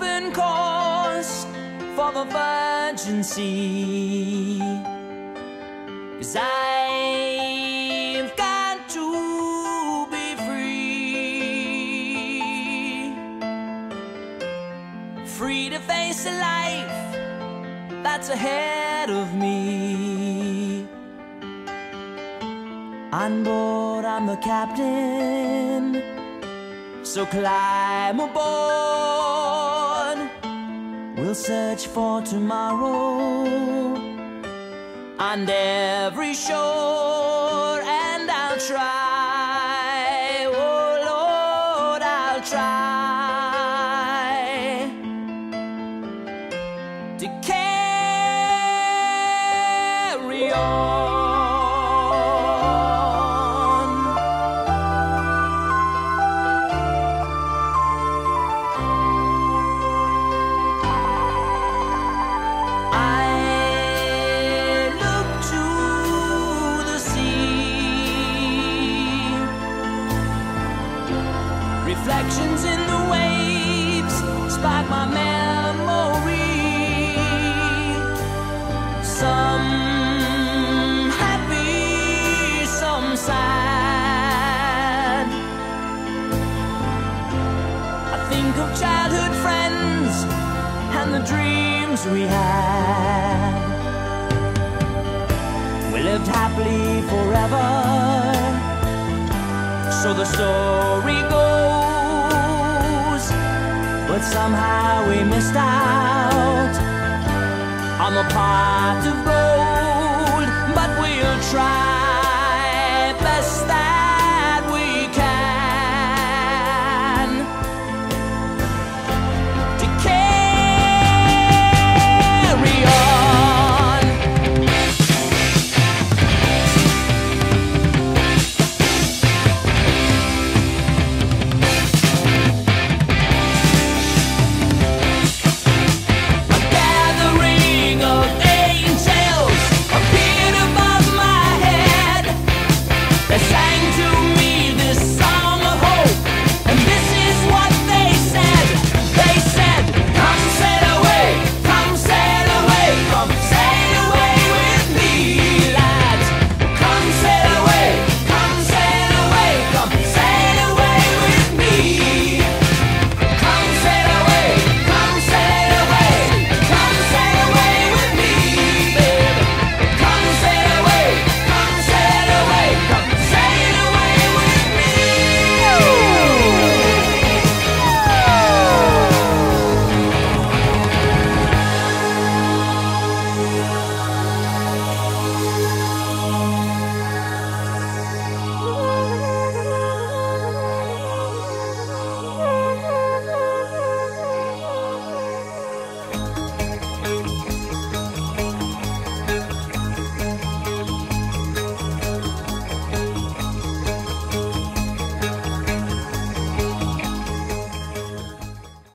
open course for the virgin sea. 'Cause I've got to be free, free to face a life that's ahead of me. On board, I'm the captain, so climb aboard. We'll search for tomorrow on every shore, and I'll try, oh Lord, I'll try to carry on. Reflections in the waves spark my memory. Some happy, some sad. I think of childhood friends and the dreams we had. We lived happily forever, so the story goes. But somehow we missed out on the pot of gold. But we'll try.